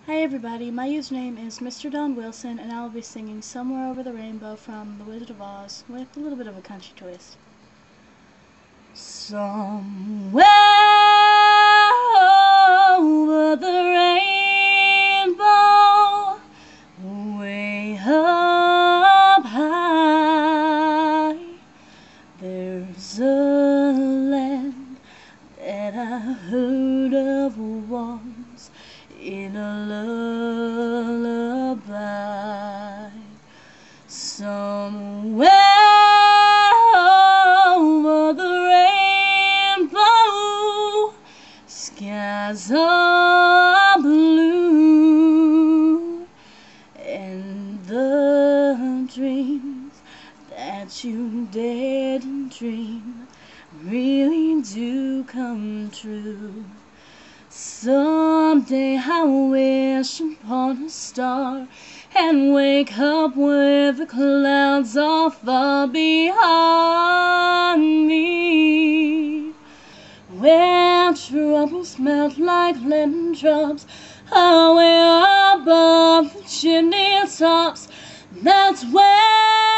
Hi everybody, my username is Mr. Don Wilson, and I'll be singing Somewhere Over the Rainbow from The Wizard of Oz with a little bit of a country twist. Somewhere over the rainbow, way up high, there's a land that I heard of once in a lullaby. Somewhere over the rainbow, skies are blue, and the dreams that you dared dream really do come true. Someday I wish upon a star and wake up with the clouds all far behind me, where troubles melt like lemon drops away above the chimney tops. That's where